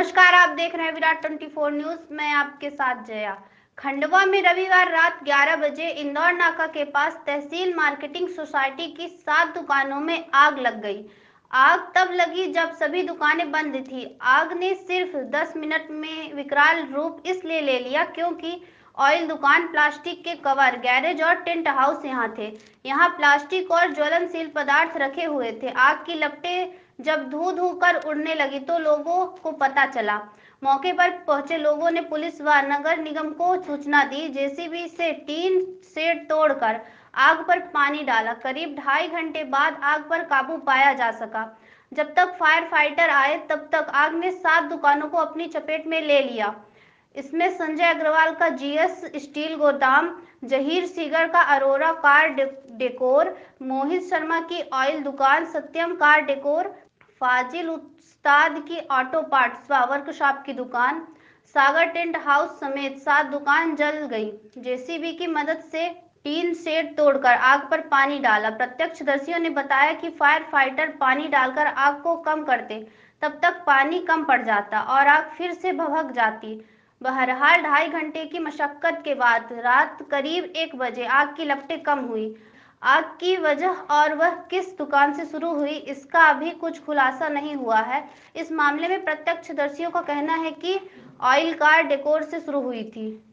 नमस्कार, आप देख रहे हैं विराट 24 न्यूज। मैं आपके साथ जया। खंडवा में रविवार रात 11 बजे इंदौर नाका के पास तहसील मार्केटिंग सोसाइटी की 7 दुकानों में आग लग गई। आग तब लगी जब सभी दुकानें बंद थी। आग ने सिर्फ 10 मिनट में विकराल रूप इसलिए ले लिया क्योंकि ऑयल दुकान, प्लास्टिक के कवर, गैरेज और टेंट हाउस यहाँ थे। यहाँ प्लास्टिक और ज्वलनशील पदार्थ रखे हुए थे। आग की लपटें जब धू धू कर उड़ने लगी तो लोगों को पता चला। मौके पर पहुंचे लोगों ने पुलिस व नगर निगम को सूचना दी। जेसीबी से टीन शेड तोड़कर आग पर पानी डाला। करीब 2.5 घंटे बाद आग पर काबू पाया जा सका। जब तक फायर फाइटर आए तब तक आग ने 7 दुकानों को अपनी चपेट में ले लिया। इसमें संजय अग्रवाल का जीएस स्टील गोदाम, जहीर सीगर का अरोरा कार डेकोर, मोहित शर्मा की ऑयल दुकान, सत्यम कार डेकोर, फाजिल उस्ताद की ऑटो पार्ट्स व वर्कशॉप की दुकान, सागर टेंट हाउस समेत 7 दुकान जल गई। जेसीबी की मदद से टीन शेड तोड़कर आग पर पानी डाला। प्रत्यक्षदर्शियों ने बताया कि फायर फाइटर पानी डालकर आग को कम करते, तब तक पानी कम पड़ जाता और आग फिर से भभक जाती। बहरहाल 2.5 घंटे की मशक्कत के बाद रात करीब 1 बजे आग की लपटें कम हुई। आग की वजह और वह किस दुकान से शुरू हुई, इसका अभी कुछ खुलासा नहीं हुआ है। इस मामले में प्रत्यक्षदर्शियों का कहना है कि ऑयल कार डेकोर से शुरू हुई थी।